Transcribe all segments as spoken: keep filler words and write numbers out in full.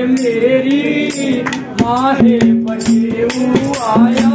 मेरी माहे बटेऊ आया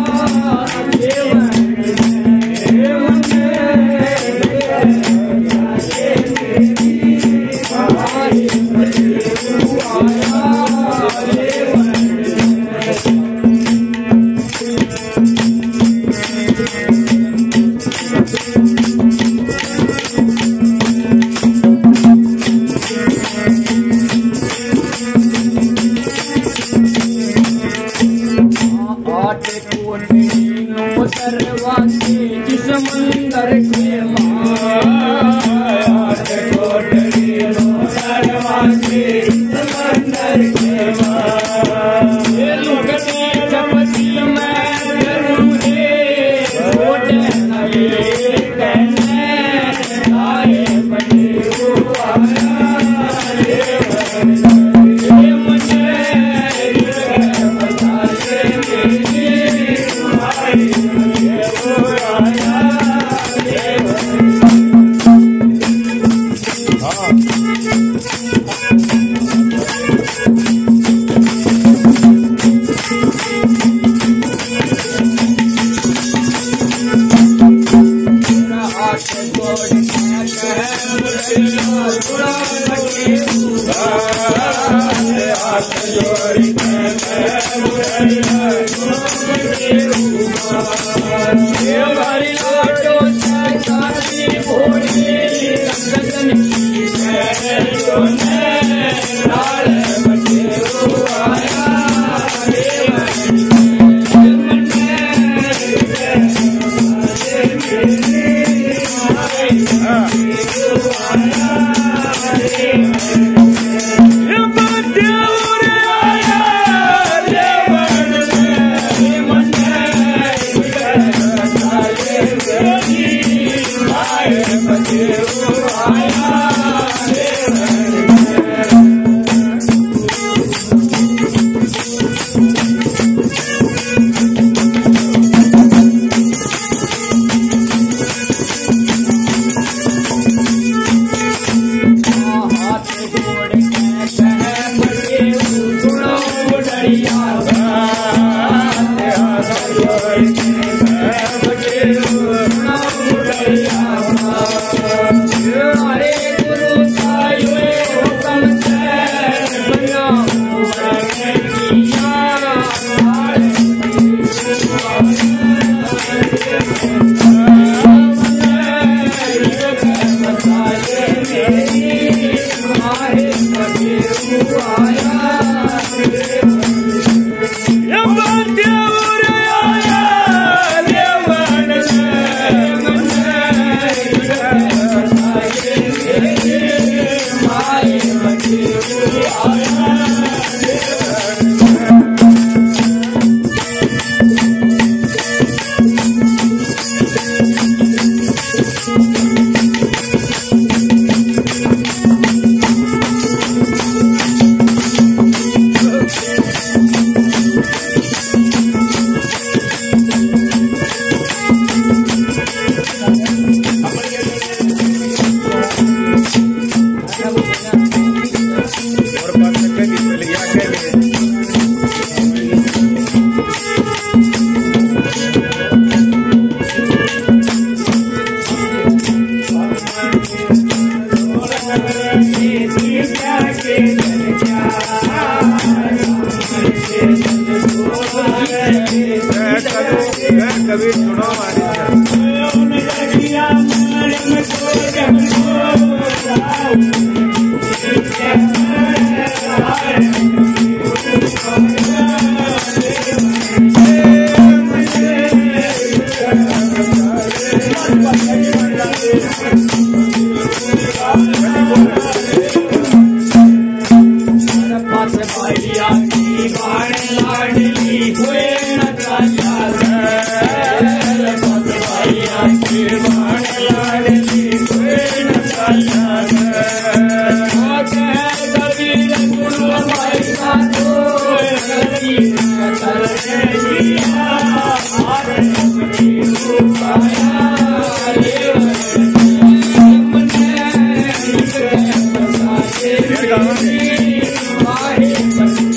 Thank you.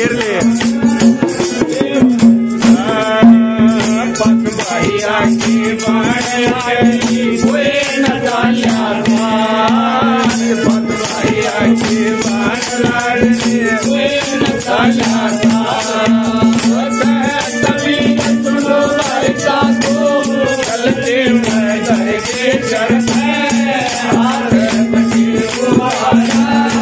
घेर ले पग भाइया की बाणी हुए न डालिया पग भाइया की बाणी हुए न डालिया तभी सुनो भाई साधु चलते मैं घर के चरण हाथ बची हुआ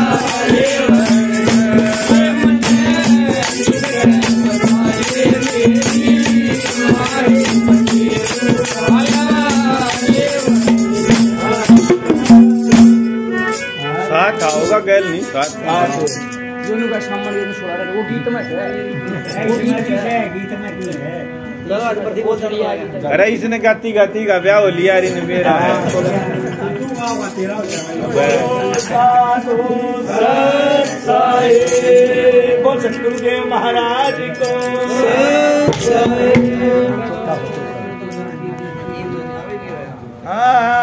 होगा गैल नहीं दोनों का सम्मान ये छोड़ा रहा वो गीत में है वो गीत है गीत में क्यों है लगा प्रति बहुत बढ़िया गीत है अरे इसने गाती गाती का ब्याह हो लिया रे मेरा है तू गाओगा तेरा हो साधु सत्साई बोल सतगुरुदेव महाराज को सत्साई।